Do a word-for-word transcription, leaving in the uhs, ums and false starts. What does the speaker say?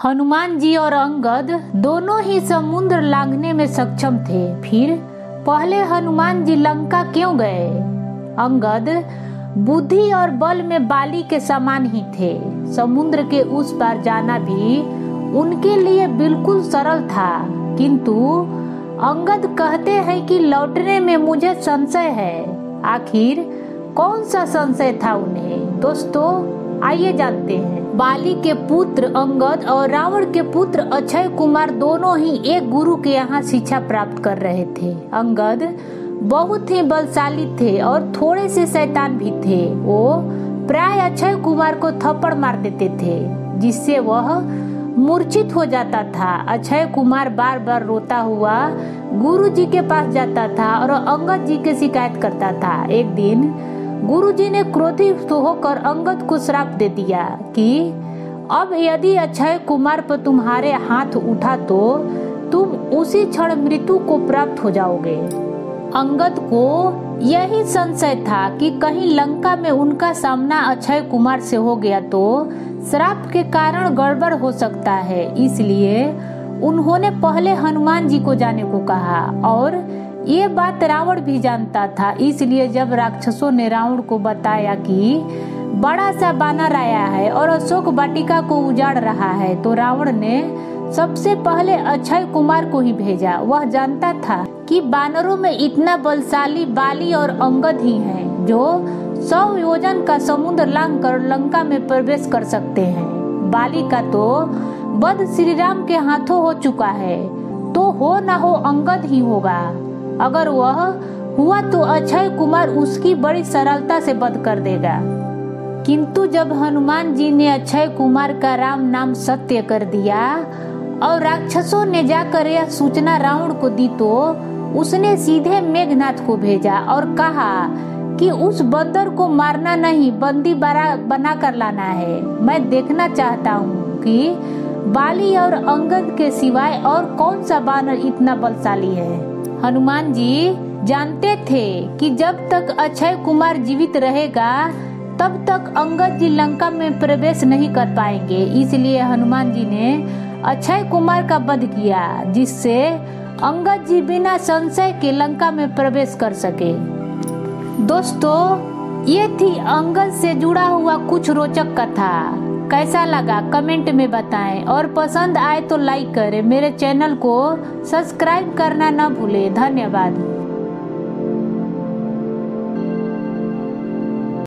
हनुमान जी और अंगद दोनों ही समुद्र लांघने में सक्षम थे। फिर पहले हनुमान जी लंका क्यों गए? अंगद बुद्धि और बल में बाली के समान ही थे। समुद्र के उस पार जाना भी उनके लिए बिल्कुल सरल था, किंतु अंगद कहते हैं कि लौटने में मुझे संशय है। आखिर कौन सा संशय था उन्हें? दोस्तों आइए जानते हैं। बाली के पुत्र अंगद और रावण के पुत्र अक्षय कुमार दोनों ही एक गुरु के यहाँ शिक्षा प्राप्त कर रहे थे। अंगद बहुत ही बलशाली थे और थोड़े से शैतान भी थे। वो प्राय अक्षय कुमार को थप्पड़ मार देते थे, जिससे वह मूर्छित हो जाता था। अक्षय कुमार बार बार रोता हुआ गुरु जी के पास जाता था और अंगद जी की शिकायत करता था। एक दिन गुरु जी ने क्रोधित होकर अंगद को श्राप दे दिया कि अब यदि अक्षय कुमार पर तुम्हारे हाथ उठा तो तुम उसी क्षण मृत्यु को प्राप्त हो जाओगे। अंगद को यही संशय था कि कहीं लंका में उनका सामना अक्षय कुमार से हो गया तो श्राप के कारण गड़बड़ हो सकता है। इसलिए उन्होंने पहले हनुमान जी को जाने को कहा और ये बात रावण भी जानता था। इसलिए जब राक्षसों ने रावण को बताया कि बड़ा सा बानर आया है और अशोक वाटिका को उजाड़ रहा है, तो रावण ने सबसे पहले अक्षय कुमार को ही भेजा। वह जानता था कि बानरों में इतना बलशाली बाली और अंगद ही हैं, जो सौ योजन का समुद्र लांघ कर लंका में प्रवेश कर सकते हैं। बाली का तो वध श्री राम के हाथों हो चुका है, तो हो ना हो अंगद ही होगा। अगर वह हुआ तो अक्षय कुमार उसकी बड़ी सरलता से वध कर देगा। किंतु जब हनुमान जी ने अक्षय कुमार का राम नाम सत्य कर दिया और राक्षसों ने जाकर यह सूचना रावण को दी, तो उसने सीधे मेघनाथ को भेजा और कहा कि उस बंदर को मारना नहीं, बंदी बना कर लाना है। मैं देखना चाहता हूँ कि बाली और अंगद के सिवाय और कौन सा बानर इतना बलशाली है। हनुमान जी जानते थे कि जब तक अक्षय कुमार जीवित रहेगा तब तक अंगद जी लंका में प्रवेश नहीं कर पाएंगे। इसलिए हनुमान जी ने अक्षय कुमार का वध किया, जिससे अंगद जी बिना संशय के लंका में प्रवेश कर सके। दोस्तों ये थी अंगद से जुड़ा हुआ कुछ रोचक कथा। कैसा लगा कमेंट में बताएं और पसंद आए तो लाइक करें। मेरे चैनल को सब्सक्राइब करना न भूलें। धन्यवाद।